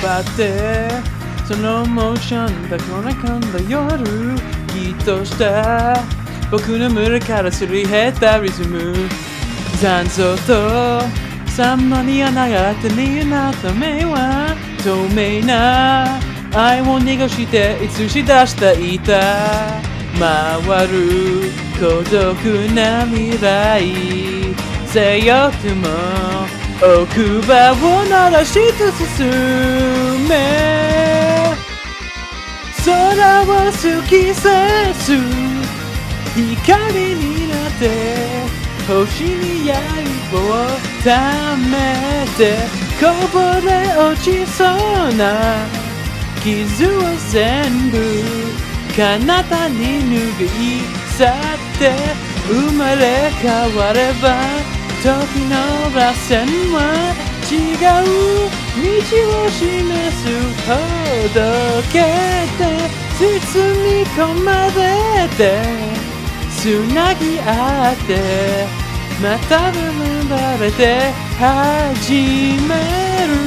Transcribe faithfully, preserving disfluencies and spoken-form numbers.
張ってそのモーションだこなかんだ夜きっとした僕の胸からすり減ったリズム残像とさんまに穴があって逃げなった目は透明な愛を濁して映し出したいた回る孤独な未来性欲も奥歯を鳴らして進め空を突き刺す光になって星に刃をためてこぼれ落ちそうな傷を全部彼方に拭い去って生まれ変われば時の螺旋は違う道を示すほどけて包み込まれてつなぎ合ってまた生まれて始める